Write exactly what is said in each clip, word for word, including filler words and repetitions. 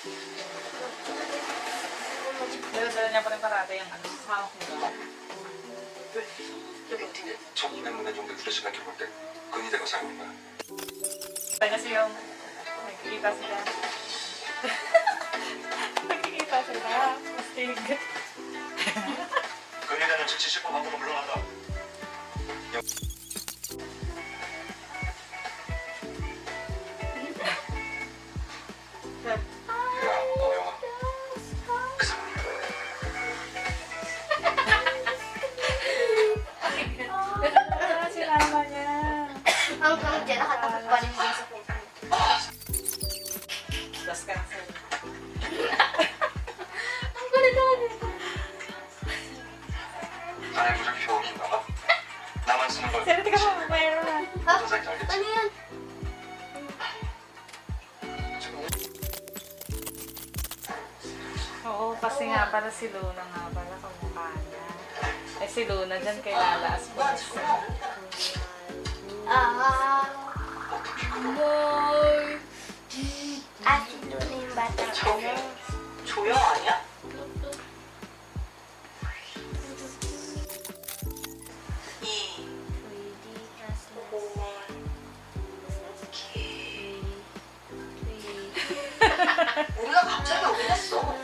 Dala-dala niya pa rin parati yung ano, hawak niya ba? 첫 내문에 좀 몇 시간 겪을 때 근이 되고 사는 거야. Kasi yung nagkikita sila. nagkikita sila. Mastig. 근이 되는 즉시 십 분 밖으로 물러난다. 야, 너 영아. 그 사람. Sinama niya. Hanggang dyan, nakatapos pa rin din sa puso. Das ka na sa'yo. Ang kulit naman ito. 나의 무작위 배우긴다가 나만 쓰는 걸. Sino tika mo? Mayroon na. Ha? 어떤 사인지 알겠지? Ano yan? Oo, kasi nga pala si Luna nga pala kamukha niya. Eh si Luna dyan kay Lala Aspas. Ah. Boy. Ah, si Luna yung bata. 저기 조영 아니야? 이 우리가 갑자기 오긴 했어.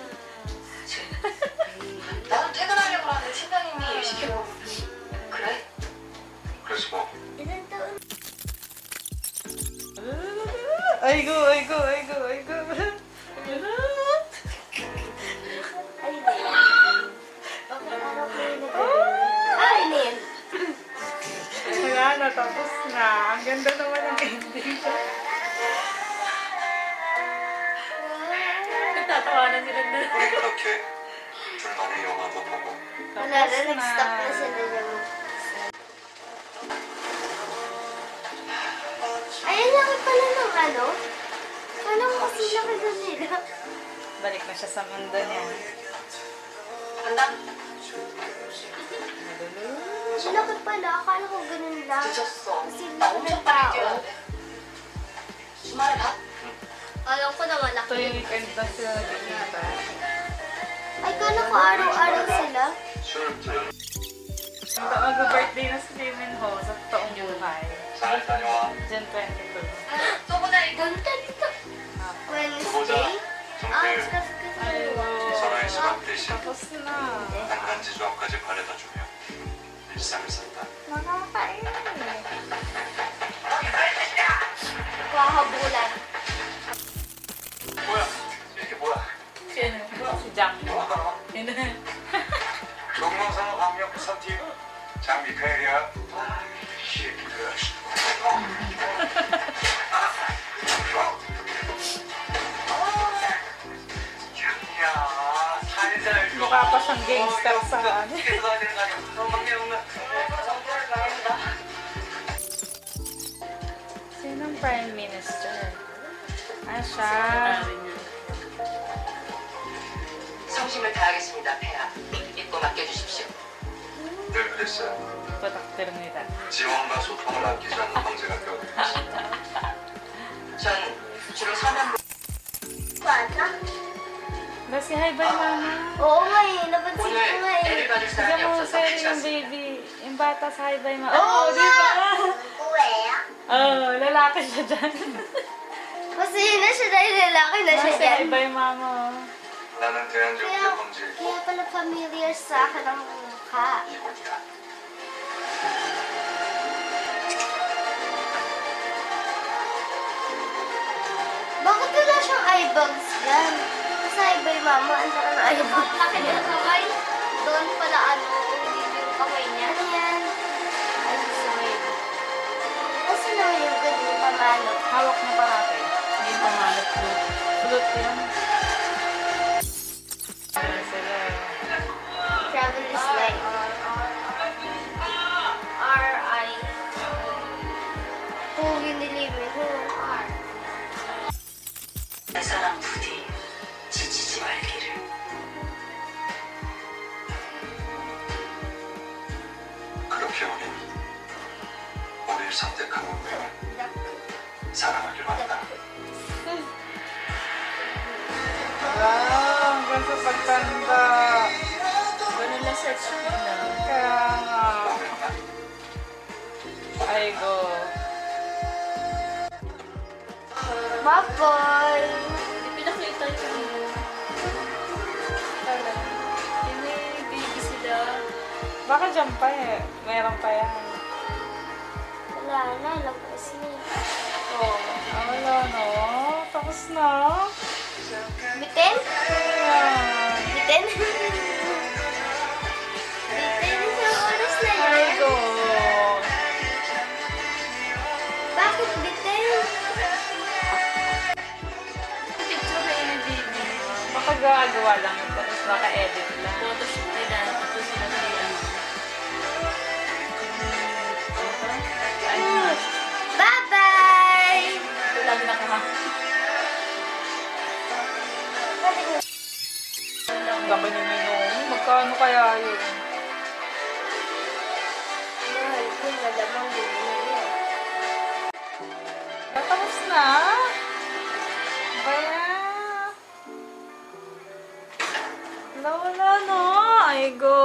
나도 퇴근하려고 하는데 팀장님이 일 시키고 그래? 그래서 뭐 Ilan taon? Aigo, aigo, aigo, aigo. Ay, hindi. Okay, araw ko yung nag- Ah, ano yan? Wala na, tapos na. Ang ganda naman ang ending. Nagtatawanan sila na. 우리 그렇게 둘만의 영화도 보고 Wala na, nag-stop na sila yung... Ayun, laki pala ng ano? Kala ko kasi laki doon nila. Balik na siya sa mundo niya. 간다. Laki pala, akala ko ganun lang. 늦었어. Kasi 나 laki 엄청 ng 빨리 tao. 뛰어야 돼. 주말에 봐. Alam ko na Ito malaki. yung weekend na sila nagkikita. Ay, kala ko araw-araw sila. 술 들여 Mag-birthday na si Jimin Ho sa toong buhay. 잘 다녀와. June twenty-two. 또 보자 이거. Doon dito. 또 보자. Wednesday? Ah, 정들 kasi kasi Ayun. 서로의 수박 대신 Tapos na. 한 가지 조합까지 바래다 주며 일상을 산다. Nakakain. kahabulan. 뭐야? 이게 뭐야? Sino? Si Jack. 뭐야? Yun. 동방산업 방역 부산팀 장미카엘이야. 아, 이 새끼들. 야, 살살 좀. Mukha pa siyang gangster sa ano. 이렇게 써야 되는 거 아니야? 밖에 없는. Sinong Prime Minister? Ah, siya. 성심을 다하겠습니다, 폐하. 믿고 맡겨주십시오. 늘 그랬어요. Pataktirnida. 지원과 소통을 아끼지 않는 황제가 되어드렸습니다. 전 주로 서면 Bata? Ba si Haibay Mama? Oo nga eh, napansin ko 오늘 nga eh. 애를 받을 Tignan 사람이 mo, 없어서 sir, 같이 yung 왔습니다. baby. Yung bata sa Haibay Mama. Oo Oh, di nga! ba? Uwe Oh, lalaki siya dyan. Kasi yun na siya dahil lalaki na siya Si dyan. Haibay Mama. 나는 대한제국의 Kaya, 황제이고 kaya pala familiar sa akin ang mukha. 이골이야. Bakit wala siyang eye bags dyan? Kasi iba yung mama, ang saka ng eye bags. Laki niya ng kamay. Doon pala ano, hindi yung kamay niya. Ano yan? Ay, sorry. Kasi naman yung ganyan pamalo. Hawak na parati. Hindi pa malot. Flute yan. Ayan sila. Traveler's life. R I Pugi nilibre ko. R. 내 사랑 부디 지치지 말기를. 그렇게 우린 우리를 선택한 운명을 사랑하기로 한다. ganda. Ganun lang search mo na. Kaya nga. Ay, go. Bye-bye! Hindi pinakita yung Hindi may baby sila. Baka dyan pa eh. Meron pa yan. Wala na, labas ni. Oh, ah, wala no. Tapos na. Bitin? Ayan. Bitin? Bitin, isang oras na Ay, yan. go. Bakit bitin? Picture kayo ng baby. Baka gagawa lang. Tapos baka edit lang. Photoshoot nila. Tapos sila sila. Bye-bye! Ito lagi nakaha. Ang gaba ni Minong. Magkano kaya yun? Mahal ko, malamang bumili. Tapos na. Kaya. Wala, wala, no. Ay, go.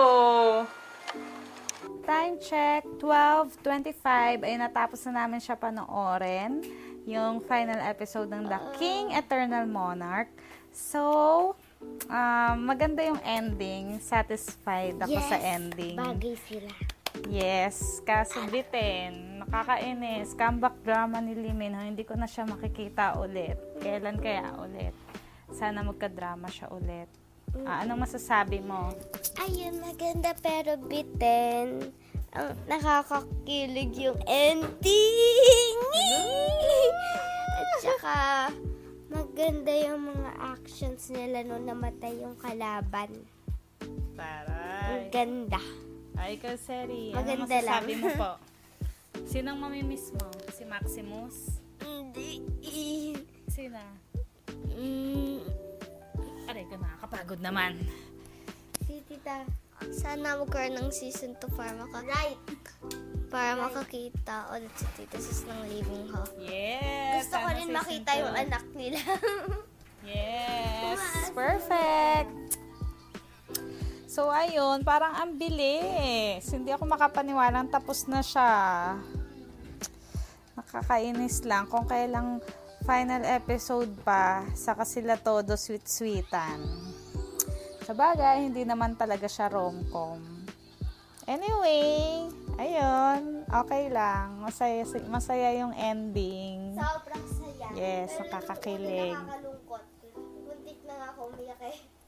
Time check, twelve twenty-five. Ay, natapos na namin siya panoorin. Yung final episode ng The King Eternal Monarch. So, um, maganda yung ending. Satisfied ako sa ending. Bagay sila. Yes, kaso bitin. Nakakainis. Comeback drama ni Lee Min Ho. Hindi ko na siya makikita ulit. Kailan kaya ulit? Sana magka-drama siya ulit. Ah, anong masasabi mo? Ayun, maganda pero bitin. Ang nakakakilig yung ending. At saka, maganda yung mga actions nila nung namatay yung kalaban. Ang Taray. ganda. Ay, ikaw, Seri. Ano Maganda masasabi lang. mo po? Sinong mamimiss mo? Si Maximus? Hindi. Sina? Mm, Aray ka, nakakapagod naman. si tita. Sana magkaroon ng season two para maka... Right. Para makakita ulit si Tita Sis ng Living Ho. Yes! Gusto ko sana rin season makita two. yung anak nila. Yes! Tumaas. Perfect! So, ayun, parang ang bilis. Hindi ako makapaniwalang tapos na siya. Nakakainis lang. Kung kailang final episode pa, saka sila todo sweet-sweetan. Sa bagay, hindi naman talaga siya rom-com. Anyway, ayun, okay lang. Masaya, masaya yung ending. Sobrang saya. Yes, Pero nakakakilig. nakakalungkot. Muntik na nga ako umiyak eh.